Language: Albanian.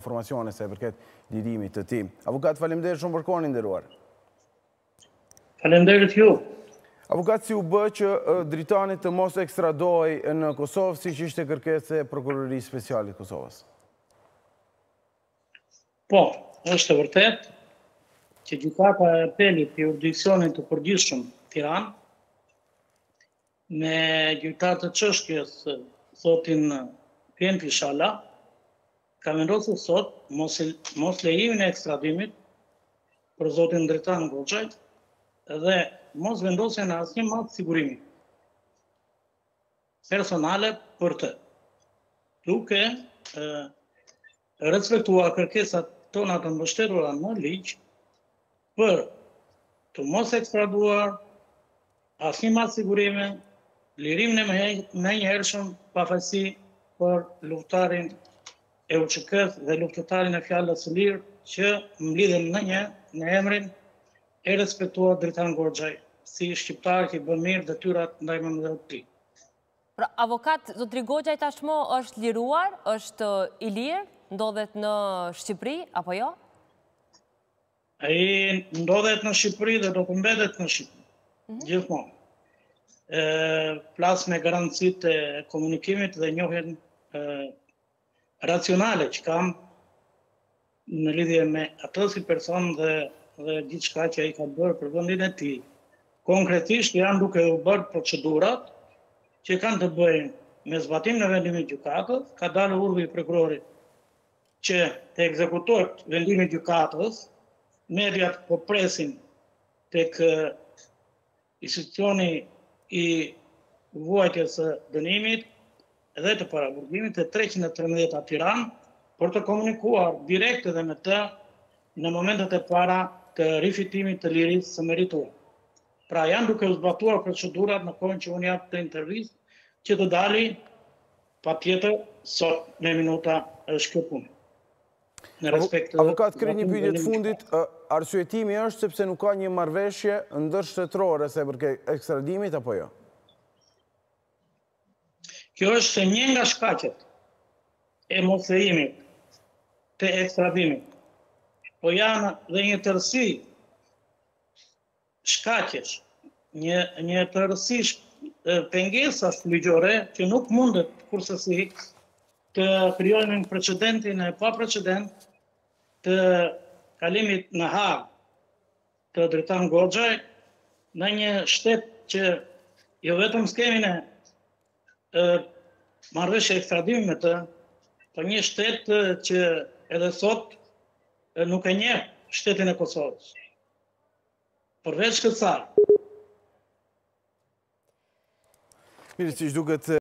informacione sa i përket lirimit të tij. Avokat, faleminderit shumë për kohën, nderuar. Faleminderit ju. Avokat, si u bë që Dritani të mos ekstradohej në Kosovë, siç ishte kërkesë e Prokurorisë Speciale të Kosovës? Po, është e vërtet që gjykata e apelit të jurisdiksionit të përgjithshëm Tiranë me gjyktar të çështjes zotin Pjen Fishala ka vendosur sot mos lejimin e ekstradimit për zotin Dritan Goxhaj dhe mos vendosjen e asnjë madh sigurimi personale për të, duke respektuar kërkesat tona të mbështetura në ligj për të mos ekstraduar asnjë madh sigurime, lirimin e menjëhershëm pafajësi për luftarin e UÇK-s dhe luftëtarin e Fjalës së Lirë që mblidhen në emrin e respektuar Dritan Goxhaj si shqiptar që bën mirë detyrat ndaj mbledhjes së tij. Pra, avokat, zotri Goxhaj tashmë është liruar, është i lirë, ndodhet në Shqipëri, apo jo? Ai ndodhet në Shqipëri dhe do të mbetet në Shqipëri, gjithmonë. Flas me garancitë e komunikimit dhe njohjen racionale që kam në lidhje me atë si person dhe gjithçka që ai ka bërë për vendin e tij. Konkretisht janë duke u bërë procedurat që kanë të bëjnë me zbatimin e vendimit të gjykatës, ka dalë urdhri i prokurorit që të ekzekutohet vendimi i gjykatës, mediat po presin tek institucioni i vuajtjes së dënimit dhe të paraburgimit të 313 Tiranë për të komunikuar direkt edhe me të në momentet e para të rifitimit të lirisë së merituar. Pra janë duke u zbatuar procedurat në kohën që unë jap të intervistë që të dali patjetër sot në minuta shkëpun. Avokat, kërë një pyetje të fundit, arsyetimi është sepse nuk ka një marrëveshje ndërshtetërore sa i përket ekstradimit apo jo? Kjo është se një nga shkaqet e moslejimit të ekstradimit, po janë dhe një tërësi shkaqesh, një tërësi pengesash ligjore që nuk mundet kurse të krijojnë precedentin e pa precedent të kalimit në Hag të Dritan Goxhaj në një shtet që jo vetëm s'kemin e marrëveshje ekstradimi me të, por një shtet që edhe sot nuk e njeh shtetin e Kosovës. Përveç kësaj. Mirë, siç duket